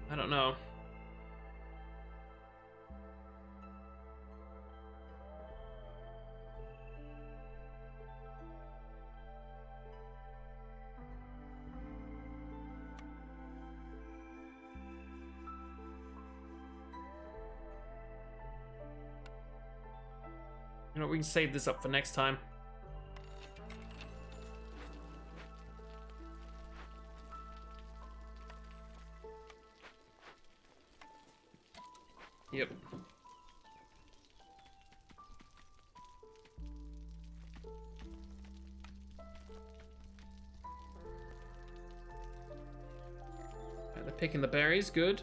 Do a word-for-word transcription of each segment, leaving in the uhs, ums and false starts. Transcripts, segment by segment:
I don't know. You know, we can save this up for next time. Yep. Right, they're picking the berries, good.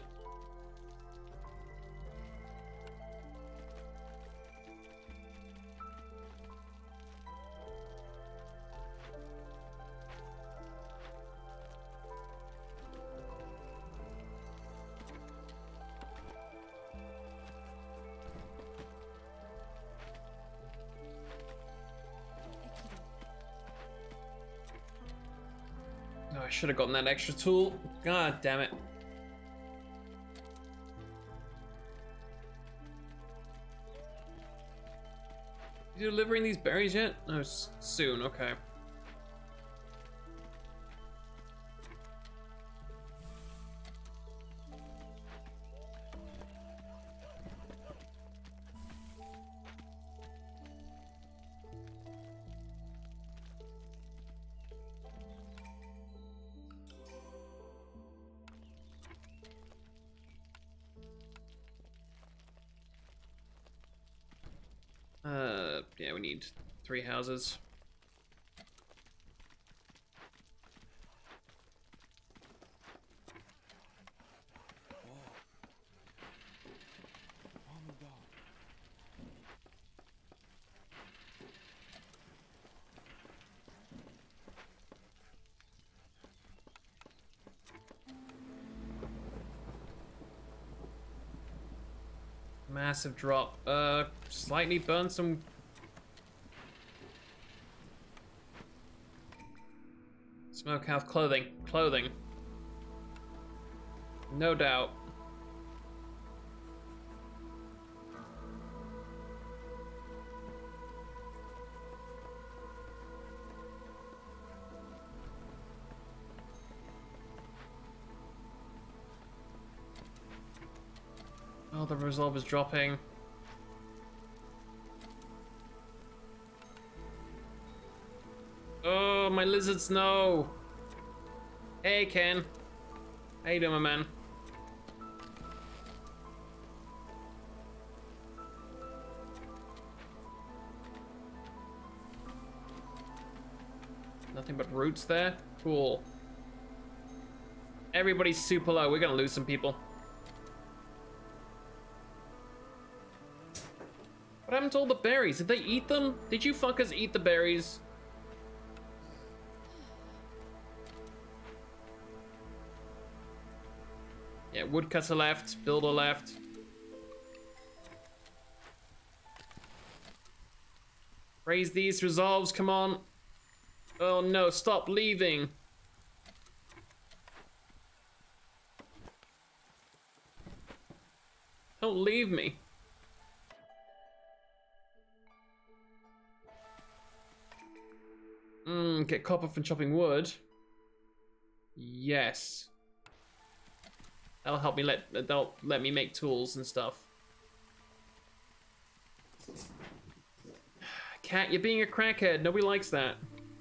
Oh, I should have gotten that extra tool. God damn it. You delivering these berries yet? No, s soon, okay. Uh, yeah, we need three houses. Massive drop. Uh, slightly burn some. Smokehouse clothing. Clothing. No doubt. Oh, the resolve is dropping. Oh, my lizards, no. Hey, Ken. How you doing, my man? Nothing but roots there? Cool. Everybody's super low. We're gonna lose some people. What happened to all the berries? Did they eat them? Did you fuckers eat the berries? Yeah, woodcutter left, builder left. Raise these resolves, come on. Oh no, stop leaving. Don't leave me. Mmm, get copper from chopping wood. Yes. That'll help me let, that'll let me make tools and stuff. Cat, you're being a crackhead. Nobody likes that.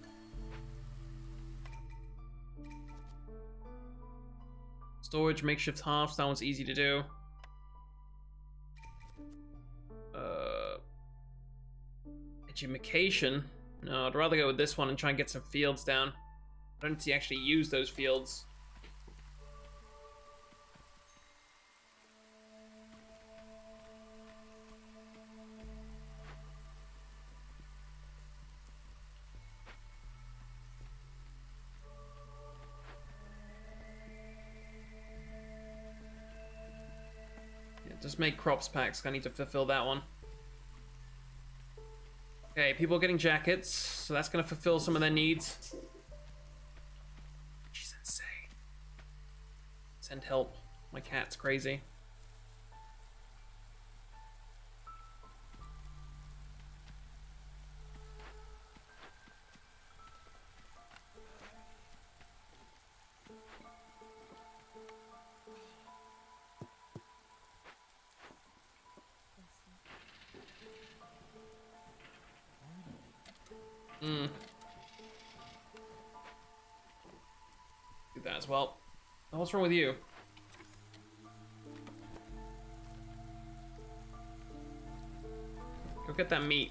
Storage, makeshift halves. That one's easy to do. Uh, education. No, I'd rather go with this one and try and get some fields down. I don't see actually use those fields. Just make crops packs. I need to fulfill that one. Okay, people are getting jackets, so that's gonna fulfill some of their needs. She's insane. Send help. My cat's crazy. Hmm. Do that as well. Oh, what's wrong with you? Go get that meat.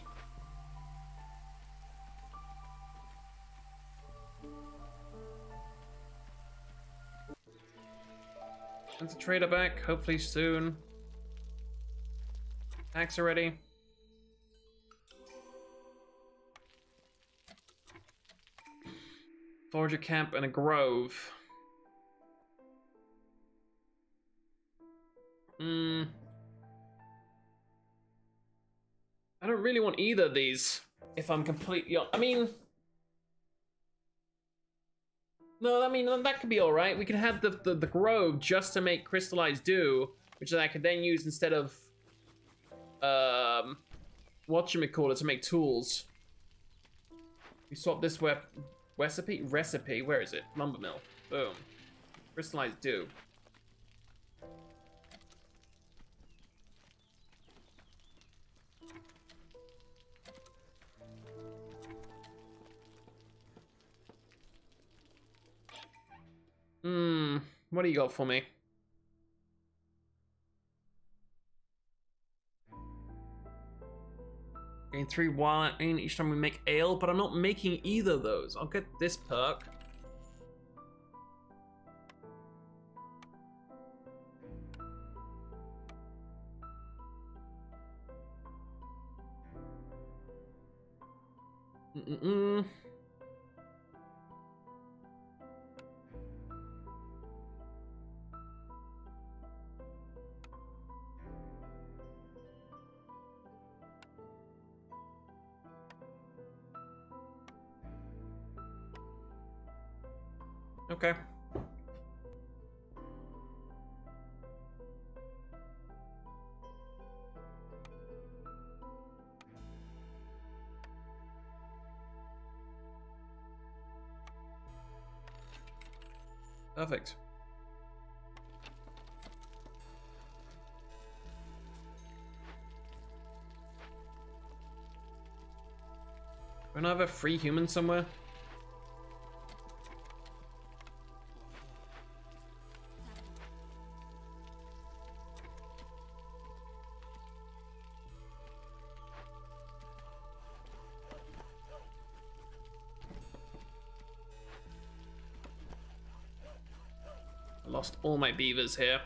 Send the trader back, hopefully soon. Axe already. Forager camp and a grove. Hmm. I don't really want either of these, if I'm completely honest. I mean... No, I mean, that could be alright. We could have the, the, the grove just to make crystallized dew, which I could then use instead of... Um... Whatchamacallit to make tools. We swap this wep recipe? Recipe? Where is it? Lumber mill. Boom. Crystallized dew. Hmm, what do you got for me? Gain three wine each time we make ale, but I'm not making either of those. I'll get this perk. Mm-mm-mm. Okay. Perfect. Don't I have a free human somewhere? I lost all my beavers here.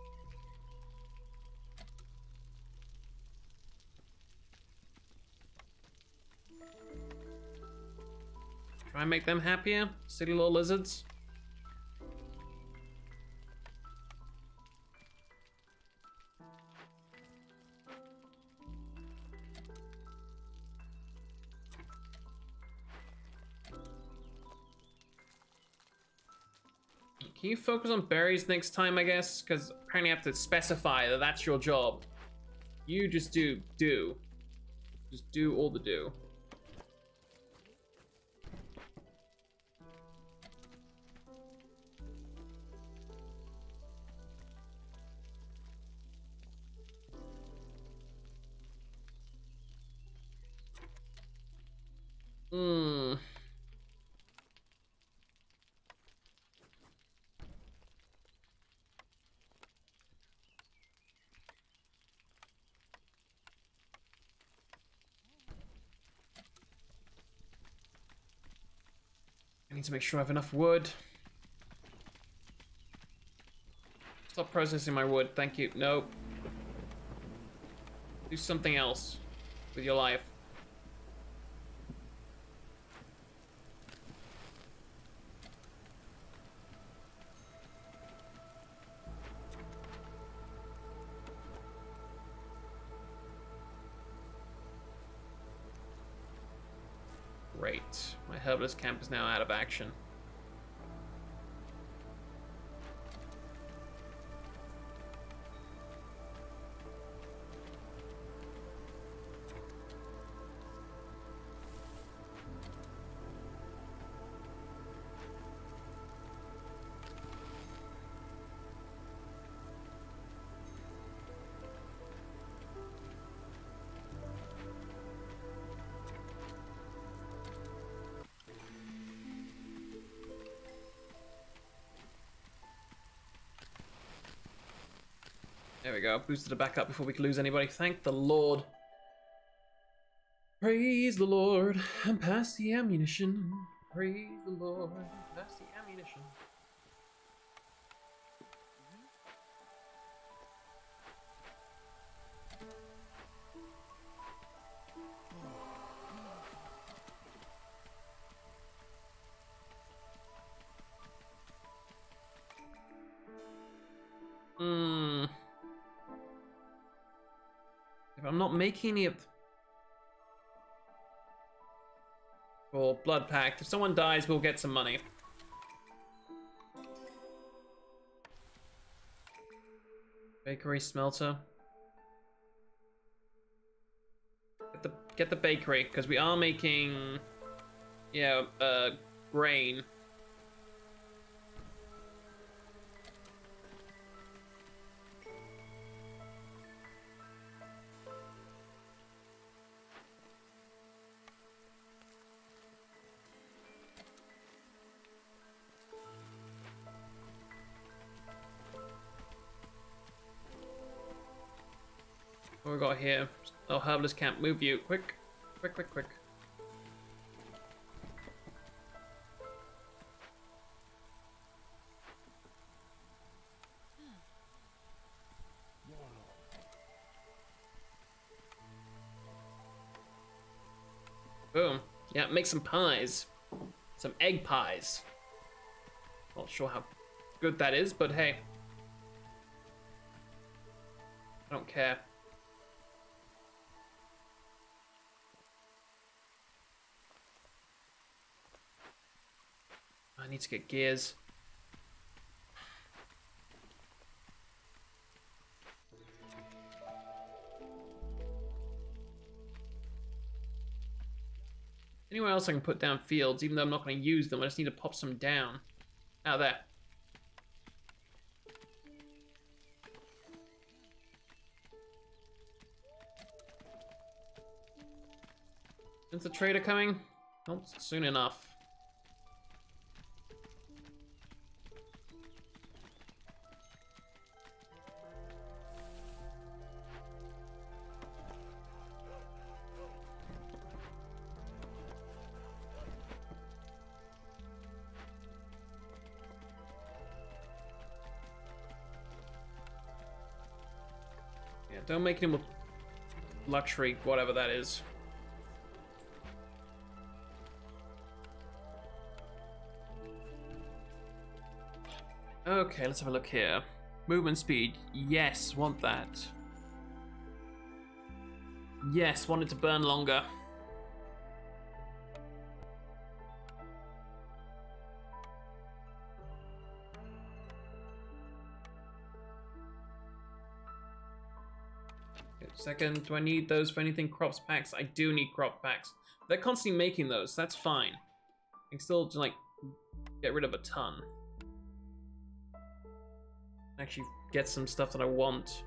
Try and make them happier, silly little lizards. Can you focus on berries next time, I guess? Because apparently you have to specify that that's your job. You just do, do. Just do all the do. Hmm. I need to make sure I have enough wood. Stop processing my wood, thank you. Nope. Do something else with your life. Great. My herbalist camp is now out of action. There we go. Boosted it back up before we could lose anybody. Thank the Lord. Praise the Lord. And pass the ammunition. Praise the Lord. And pass the ammunition. Hmm. If I'm not making any of... Or Blood Pact. If someone dies, we'll get some money. Bakery, smelter. Get the, get the bakery, because we are making... Yeah, uh, grain. What we got here? Oh, herbalist camp. Move you. Quick. Quick, quick, quick. Boom. Yeah, make some pies. Some egg pies. Not sure how good that is, but hey. I don't care. I need to get gears. Anywhere else I can put down fields, even though I'm not going to use them, I just need to pop some down. Out there. When's the trader coming? Not soon enough. Yeah, don't make him a luxury, whatever that is. Okay, let's have a look here. Movement speed. Yes, want that. Yes, want it to burn longer. Okay, second, do I need those for anything? Crops packs? I do need crop packs. They're constantly making those, so that's fine. I can still, like, get rid of a ton. Actually get some stuff that I want.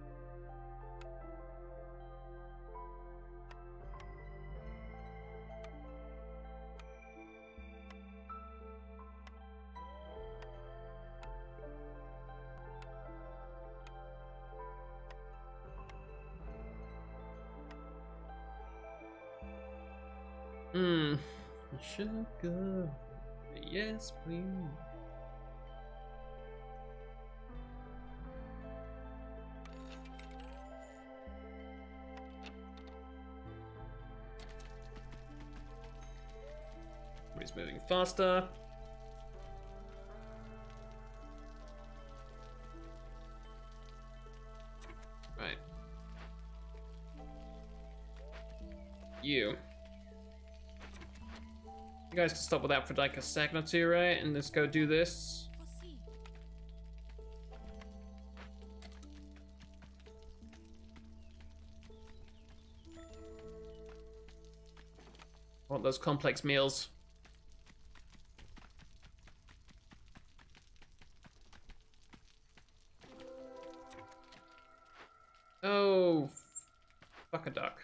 Hmm. Sugar. Yes, please. He's moving faster. Right. You. You guys can stop with that for like a second or two, right? And let's go do this. I want those complex meals. Oh, fuck a duck.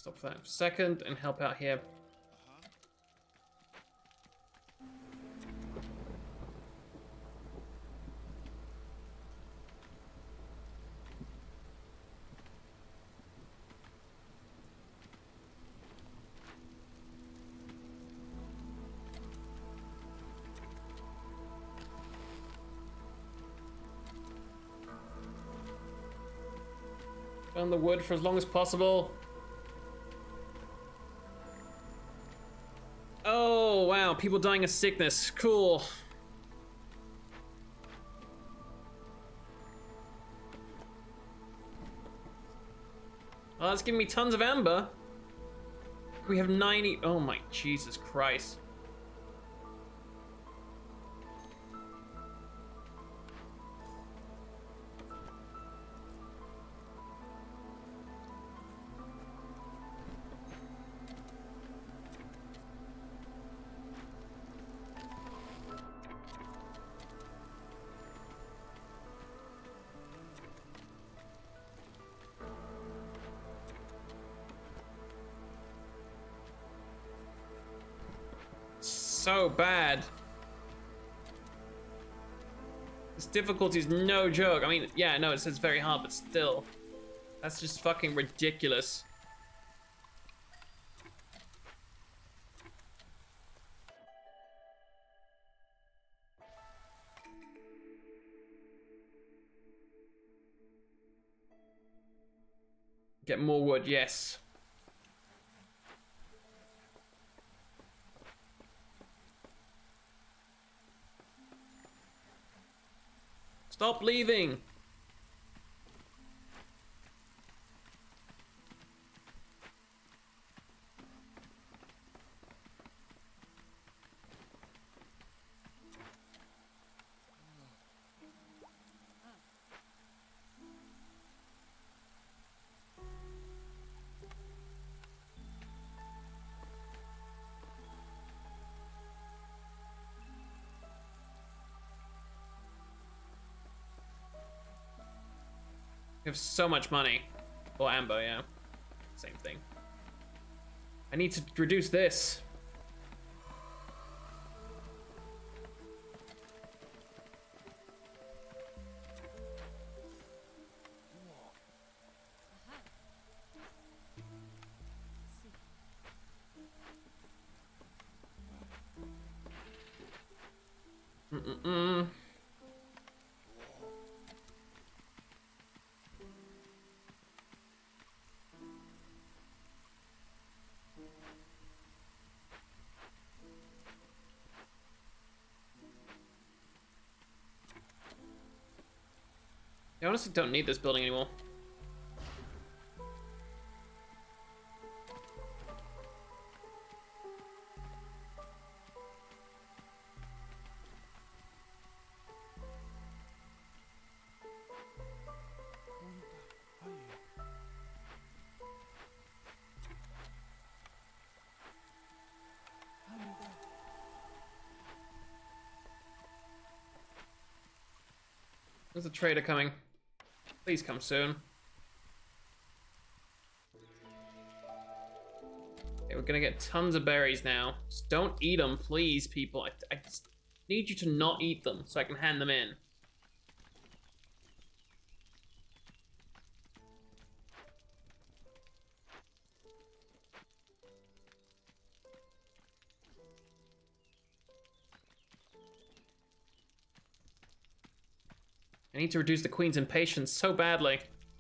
Stop for that for a second and help out here. Burn the wood for as long as possible. Oh, wow. People dying of sickness. Cool. Oh, that's giving me tons of amber. We have ninety. Oh my Jesus Christ. So bad. This difficulty is no joke. I mean, yeah, no, it says very hard, but still. That's just fucking ridiculous. Get more wood, yes. Stop leaving. We have so much money. Or amber, yeah. Same thing. I need to reduce this. Mm-mm-mm. I honestly don't need this building anymore. There's a trader coming. Please come soon. Okay, we're gonna get tons of berries now. Just don't eat them, please, people. I, I just need you to not eat them so I can hand them in. I need to reduce the queen's impatience so badly.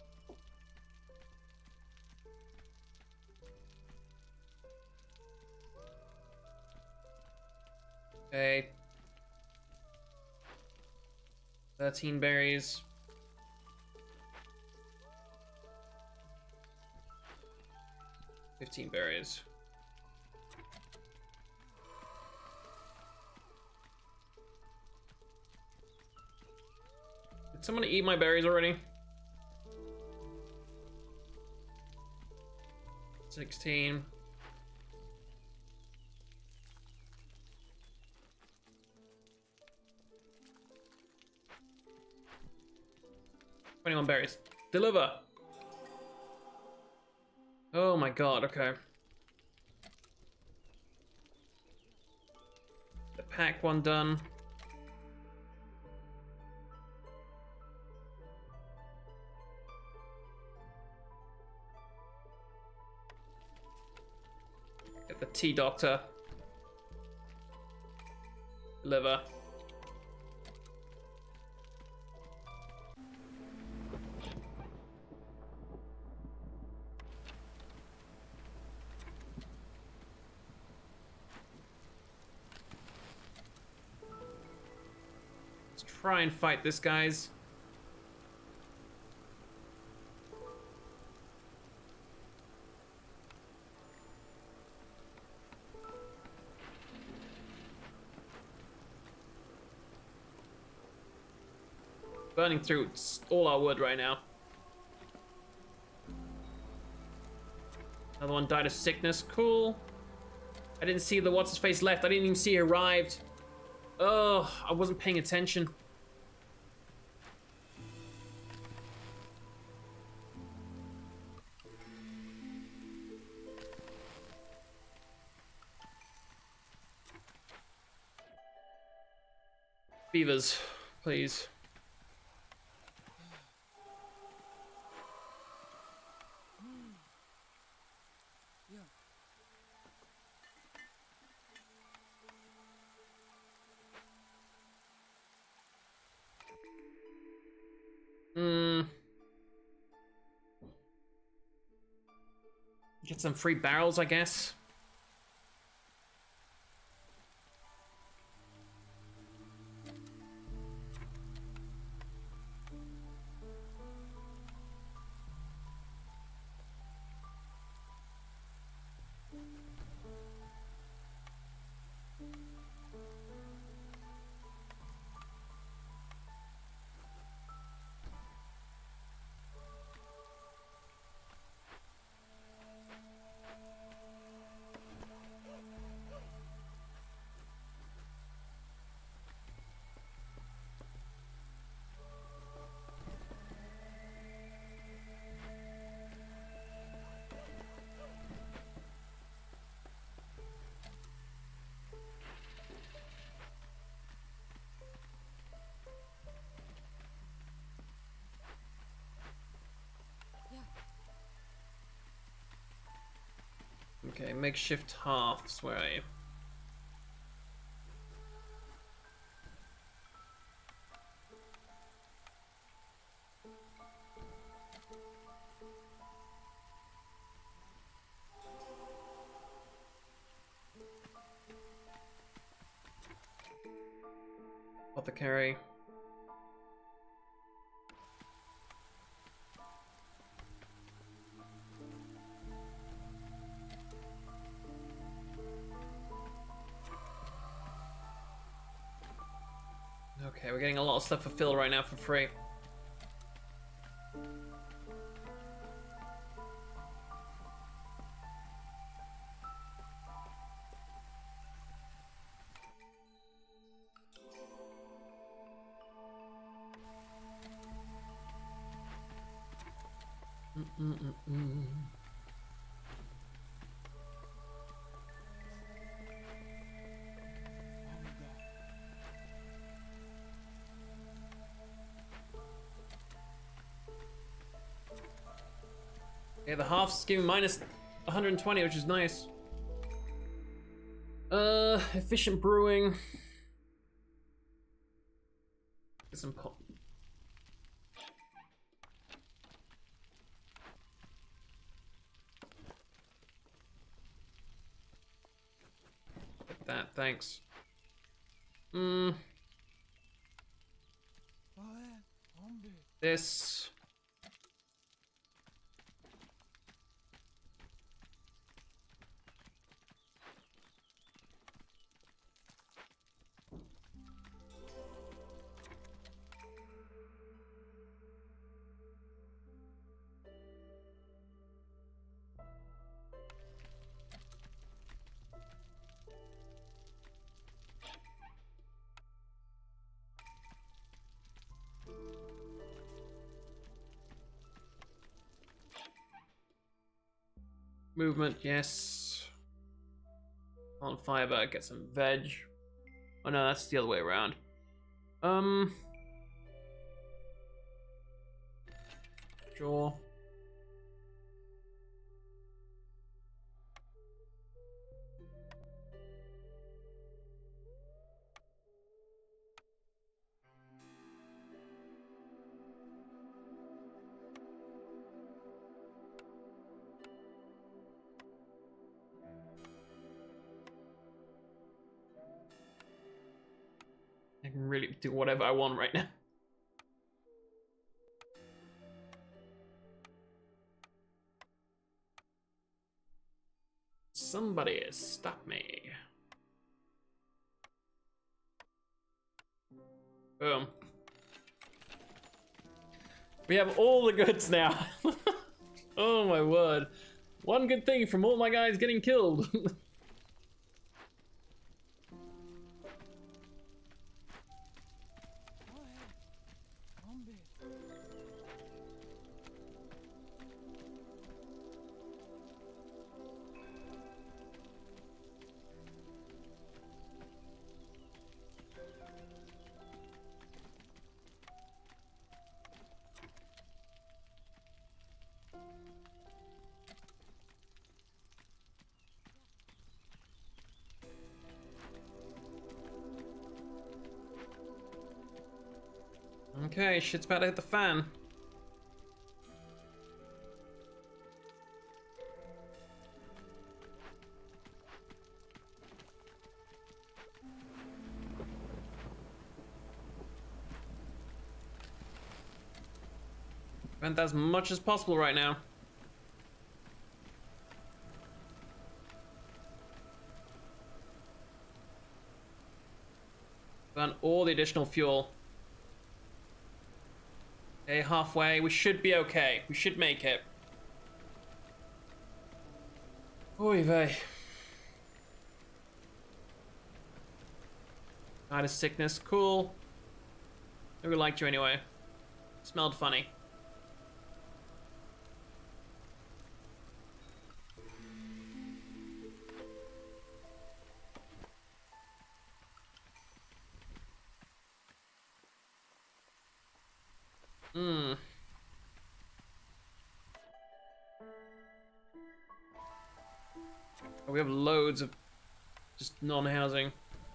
Okay. thirteen berries. fifteen berries. Did someone eat my berries already? sixteen. twenty-one berries. Deliver. Oh my god, okay. The pack one done. Get the tea doctor. Liver. Let's try and fight this, guys. Burning through all our wood right now. Another one died of sickness. Cool. I didn't see the what's-his-face left. I didn't even see he arrived. Oh, I wasn't paying attention. Beavers, please. Hmm. Get some free barrels, I guess. Okay, makeshift halves, where are you? Apothecary. Okay, we're getting a lot of stuff for Phil right now for free. Mm-mm-mm-mm. Yeah, the half's giving minus one hundred twenty, which is nice. Uh, efficient brewing. Get some pop. Get that, thanks. Hmm. This. Movement, yes. On fiber, get some veg. Oh no, that's the other way around. Um. Sure. I can really do whatever I want right now. Somebody stop me. Boom. We have all the goods now. Oh my word. One good thing from all my guys getting killed. Okay, shit's about to hit the fan. Prevent as much as possible right now. Burn all the additional fuel. Okay, halfway. We should be okay. We should make it. Oy vey. Died of sickness. Cool. Maybe we liked you anyway. Smelled funny. Hmm. Oh, we have loads of just non-housing.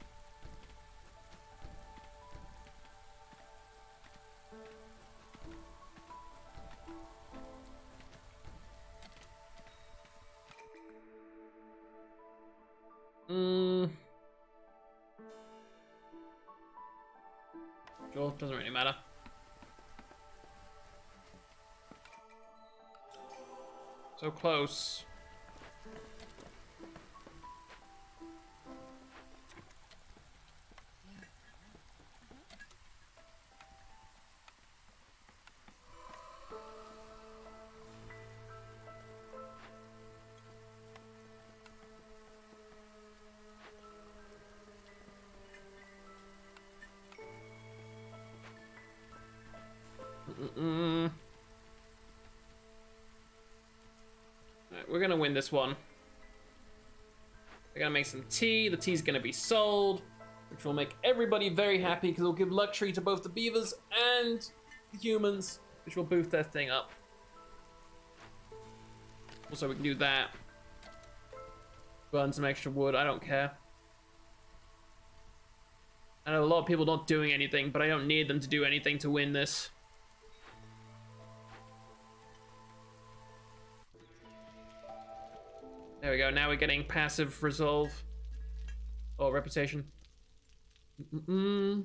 Hmm. Sure, doesn't really matter. So close. Mm-mm. Right, we're gonna win this one. We're gonna make some tea. The tea's gonna be sold, which will make everybody very happy because it'll give luxury to both the beavers and the humans, which will boost their thing up. Also, we can do that. Burn some extra wood. I don't care. I know a lot of people not doing anything, but I don't need them to do anything to win this. There we go. Now we're getting passive resolve or reputation. Mm-mm.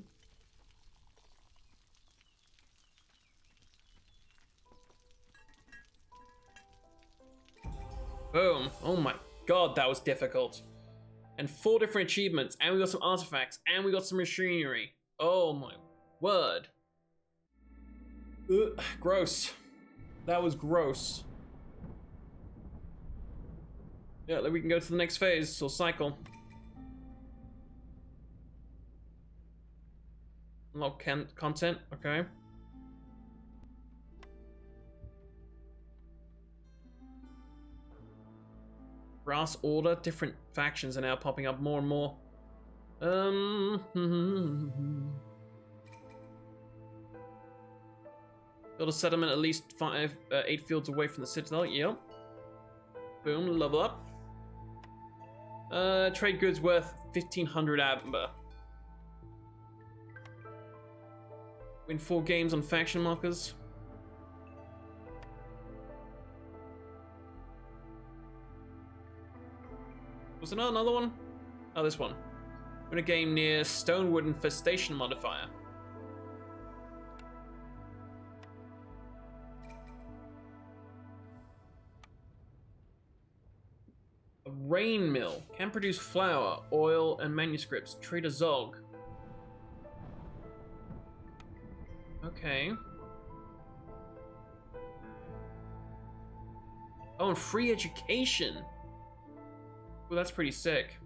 Boom. Oh my god, that was difficult. And four different achievements, and we got some artifacts, and we got some machinery. Oh my word. Ugh, gross. That was gross. Yeah, then we can go to the next phase, or cycle. Unlock content, okay. Brass Order. Different factions are now popping up more and more. Um. Build a settlement at least five, uh, eight fields away from the citadel. Yep. Boom. Level up. Uh, trade goods worth fifteen hundred amber. Win four games on faction markers. Was there not another one? Oh, this one. Win a game near Stonewood Infestation modifier. A rain mill. Can produce flour, oil, and manuscripts. Trader Zog. Okay. Oh, and free education. Well, that's pretty sick.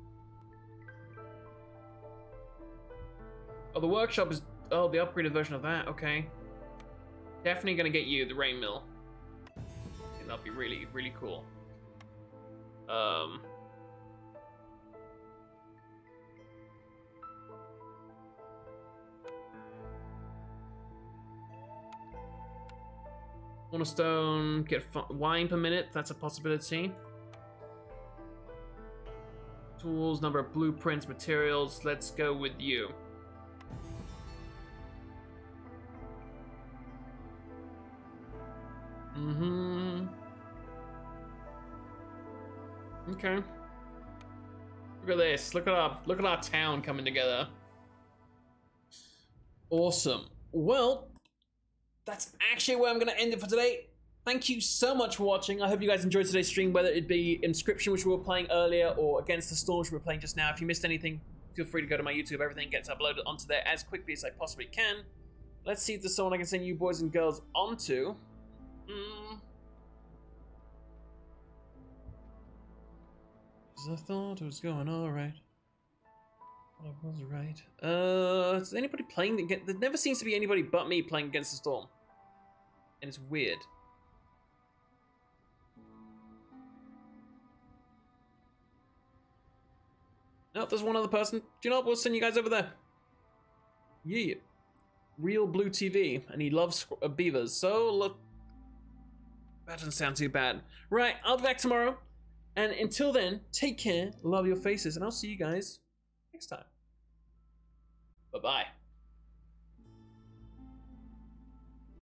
Oh, the workshop is... Oh, the upgraded version of that. Okay. Definitely gonna get you the rain mill. I think that'll be really, really cool. Um... Cornerstone, get wine per minute, that's a possibility. Tools, number of blueprints, materials, let's go with you. Mm-hmm. Okay. Look at this, look at our, look at our town coming together. Awesome. Well, that's actually where I'm going to end it for today. Thank you so much for watching. I hope you guys enjoyed today's stream, whether it be Inscription, which we were playing earlier, or Against the Storm, which we were playing just now. If you missed anything, feel free to go to my YouTube. Everything gets uploaded onto there as quickly as I possibly can. Let's see if there's someone I can send you boys and girls onto. Mm. I thought it was going alright. I was right. Uh, is anybody playing against... There never seems to be anybody but me playing Against the Storm. And it's weird. No, there's one other person. Do you know what? We'll send you guys over there. Yeah. Real Blue T V. And he loves uh, beavers. So, look. That doesn't sound too bad. Right, I'll be back tomorrow. And until then, take care. Love your faces. And I'll see you guys next time. Bye-bye.